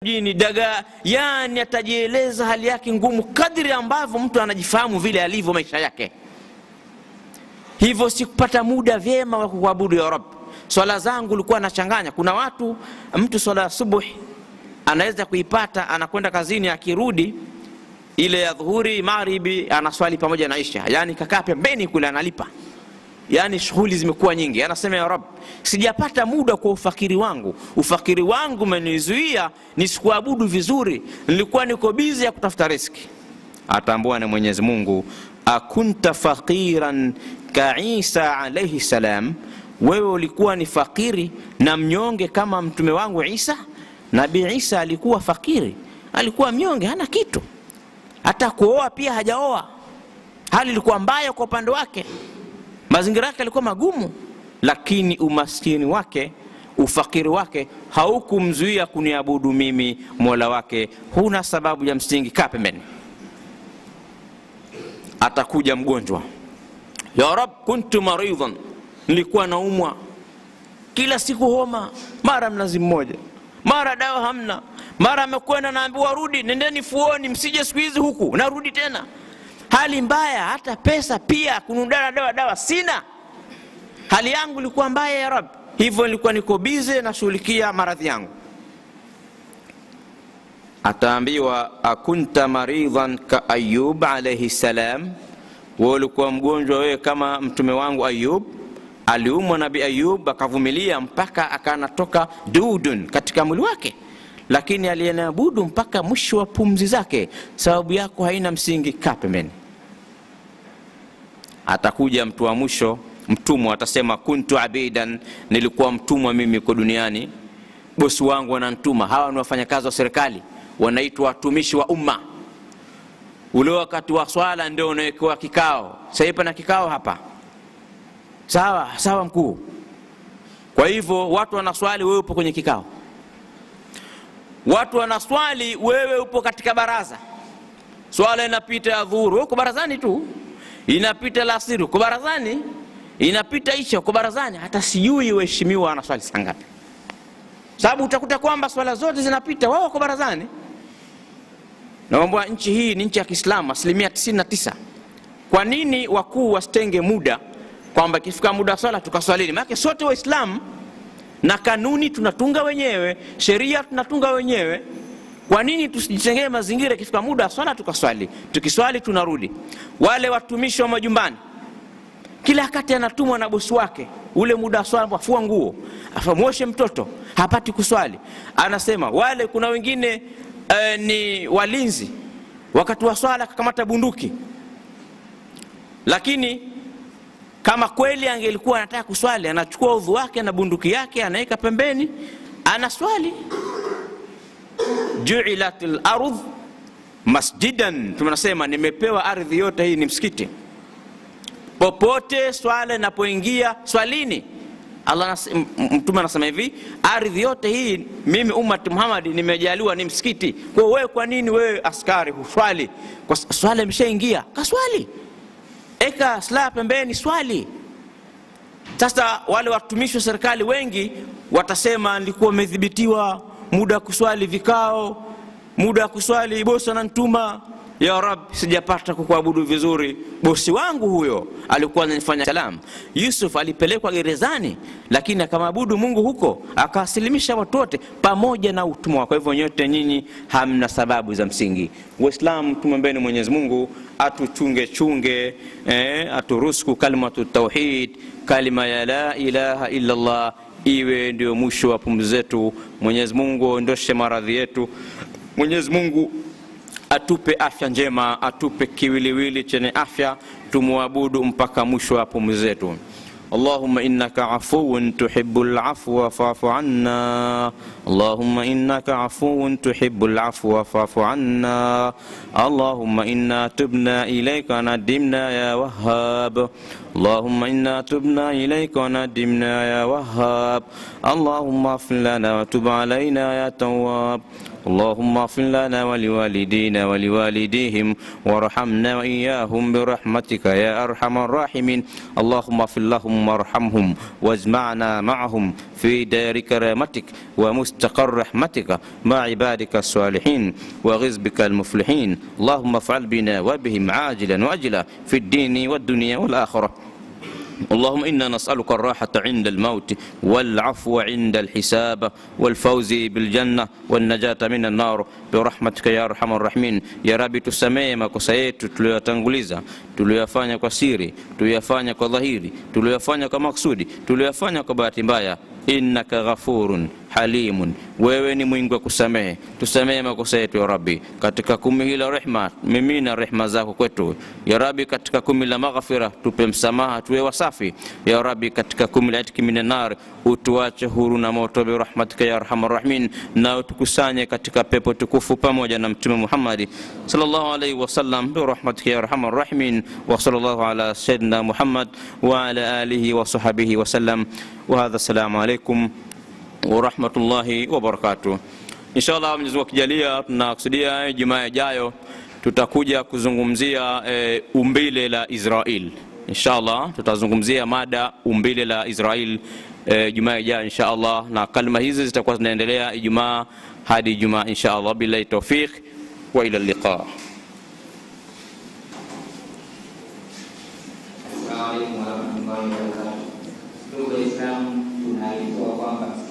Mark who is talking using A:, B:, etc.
A: jini daga, yani atajieleza hali yake ngumu kadri ambavyo mtu anajifahamu vile alivyo maisha yake. Hivyo sikupata muda vyema wa kuabudu ya Rabb. Swala zangu nilikuwa nachanganya. Kuna watu mtu swala subuhi anaweza kuipata, anakwenda kazini, akirudi ile ya dhuhuri magharibi anaswali pamoja na isha, yani kakaa pembeni kule analipa. Yani shughuli zimekuwa nyingi. Anasema ya Rabb, sijapata muda kwa ufakiri wangu. Ufakiri wangu umenizuia nisikuabudu vizuri. Nilikuwa niko busy ya kutafuta riziki. Atambua na Mwenyezi Mungu, akunta faqiran ka Isa alayhi salam, wewe ulikuwa ni fakiri na mnyonge kama mtume wangu Isa? Nabii Isa alikuwa fakiri, alikuwa mnyonge, hana kitu. Hata kuoa pia hajaoa. Hali ilikuwa mbaya kwa upande wake. Mazingira yake yalikuwa magumu, lakini umaskini wake, ufakiri wake haukumzuia kuniabudu mimi Mola wake. Huna sababu ya msingi, kaa pembeni. Atakuja mgonjwa, ya Rabb, kuntu maridhan, nilikuwa naumwa kila siku, homa, mara mnazi mmoja, mara dawa hamna, mara amekwenda naambiwa rudi, nendeni fuoni, msije siku hizi huku, narudi tena. Hali mbaya, hata pesa pia kununua dawa sina. Hali yangu ilikuwa mbaya ya Rabb. Hivyo nilikuwa niko busy na shughulikia maradhi yangu. Ataambiwa, akunta maridhan ka Ayub alayhi salam, wewe ulikuwa mgonjwa wewe kama mtume wangu Ayub. Aliumwa Nabii Ayub akavumilia mpaka akanatoka dudun katika mwili wake, lakini aliyeabudu mpaka mwisho wa pumzi zake. Sababu yako haina msingi, kaa pembeni. Atakuja mtu wa mwisho, mtumwa, atasema kuntu abidan, nilikuwa mtumwa mimi kwa duniani, bosi wangu ananituma. Hawa ni wafanyakazi wa serikali, wanaitwa watumishi wa umma. Ule wakati wa swala ndio unawekewa kikao. Sasa pana kikao hapa, sawa sawa mkuu. Kwa hivyo watu wanaswali, wewe upo kwenye kikao. Watu wanaswali, wewe upo katika baraza. Swala inapita ya dhuhuri, uko barazani tu. Inapita alasiri, uko barazani. Inapita isha, uko barazani. Hata sijui waheshimiwa wanaswali saa ngapi, sababu utakuta kwamba swala zote zinapita, wao uko barazani. Naomba, nchi hii ni nchi ya Kiislamu 99%. Kwa nini wakuu wasitenge muda kwamba ikifika muda swala tukaswalini? Maana sote waislamu na kanuni tunatunga wenyewe, sheria tunatunga wenyewe. Kwa nini tusijitengee mazingira ikifika muda swala tukaswali? Tukiswali tunarudi. Wale watumishi wa majumbani, kila wakati anatumwa na bosi wake, ule muda swala afua nguo, afamoshe mtoto, hapati kuswali. Anasema wale, kuna wengine ni walinzi, wakati wa swala kakamata bunduki. Lakini kama kweli angelikuwa anataka kuswali, anachukua udhu wake na bunduki yake anaweka pembeni, anaswali. Ju'ilatil ardh masjidan, tunasema nimepewa ardhi yote hii ni msikiti. Popote swala inapoingia, swalini. Allah mtume anasema hivi, ardhi yote hii mimi ummati Muhammad nimejaliwa ni msikiti. Kwa wewe, kwa nini wewe askari huswali? Kwa swala imeshaingia, kaswali. Eka sala pembeni, swali. Sasa wale watumishi wa serikali wengi watasema nilikuwa nimedhibitiwa muda kuswali, vikao, muda kuswali, bosi ananituma. Ya Rabb, sijapata kukuabudu vizuri. Bosi wangu huyo alikuwa ananifanya salam. Yusuf alipelekwa gerezani, lakini akamwabudu Mungu huko, akasilimisha watu wote pamoja na utumwa. Kwa hivyo nyote nyinyi hamna sababu za msingi. Waislamu, tumwombeni Mwenyezi Mungu atuchunge, aturusuku kalimatu tauhid, kalima ya la ilaha illa Allah iwe ndio mwisho wa pumzi zetu. Mwenyezi Mungu aondoshe maradhi yetu. Mwenyezi Mungu atupe afya njema, atupe kiwiliwili chenye afya, tumuabudu mpaka mwisho wa pumzi zetu. اللهم إنك عفو تحب العفو فاعف عنا. اللهم إنك عفو تحب العفو فاعف عنا. اللهم إنا تبنا إليك ندمنا يا وهاب. اللهم إنا تبنا إليك وندمنا يا وهاب اللهم اغفر لنا وتب علينا يا تواب اللهم اغفر لنا ولوالدينا ولوالديهم وارحمنا وإياهم برحمتك يا أرحم الراحمين اللهم اغفر لهم وارحمهم واجمعنا معهم في دار كرامتك ومستقر رحمتك مع عبادك الصالحين وغز بك المفلحين اللهم افعل بنا وبهم عاجلا وأجلا في الدين والدنيا والآخرة اللهم إنا نسألك الراحة عند الموت والعفو عند الحساب والفوز بالجنة والنجاة من النار برحمتك يا أرحم الراحمين يا ربي tusamehe makosa yetu tuliyotanguliza tuliyofanya kwa siri tuliyofanya kwa dhahiri tuliyofanya kwa maksudi tuliyofanya kwa bahati mbaya innaka ghafurun halimun wewe ni mwingi wa kusamehe tusamehe makosa yetu ya Rabbi katika kumi hili la rehema mimina rehema zako kwetu ya Rabbi katika kumi la maghfira tupe msamaha tuwe wasafi ya Rabbi katika kumi la itiki minan nar utuache huru na moto bi rahmatika ya arhamar rahimin na utukusanye katika pepo tukufu pamoja na mtume Muhammad sallallahu alayhi wasallam bi rahmatika ya arhamar rahimin wa sallallahu ala sayyidina Muhammad wa ala alihi wa sahbihi wasallam wa hadha assalamu alaykum wa rahmatullahi wa barakatuh. Inshallah Mwenyezi Mungu akijalia tunakusudia Ijumaa ijayo tutakuja kuzungumzia umbile la Israel. Inshallah tutazungumzia mada umbile la Israel Ijumaa ijayo inshallah na kalima hizi zitakuwa zinaendelea Ijumaa hadi Ijumaa inshallah billahi tawfiq wa ila liqa. Assalamualaikum warahmatullahi wabarakatuh. Ndugu Waislamu tunaitwa kwamba